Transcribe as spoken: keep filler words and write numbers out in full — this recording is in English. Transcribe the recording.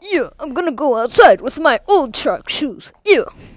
Yeah, I'm gonna go outside with my old shark shoes. Yeah.